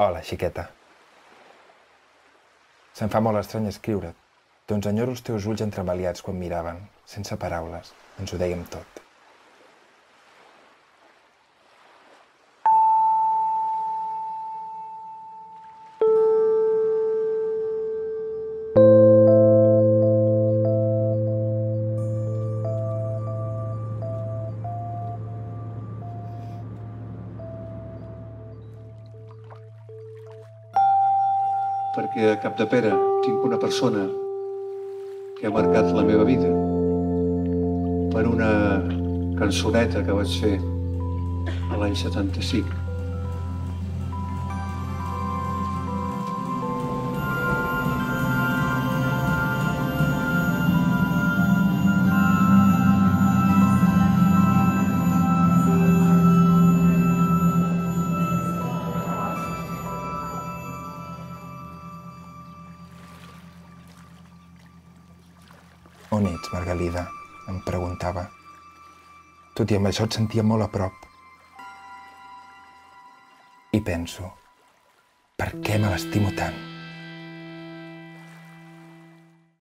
Hola, xiqueta. Se'm fa molt estrany escriure't, doncs enyoro els teus ulls entremaliats quan miraven, sense paraules, ens ho dèiem tot. Perquè a Capdepera tinc una persona que ha marcat la meva vida per una cançoneta que vaig fer a l'any 75. On ets, Margalida? Em preguntava. Tot i amb això et sentia molt a prop. I penso, per què me l'estimo tant?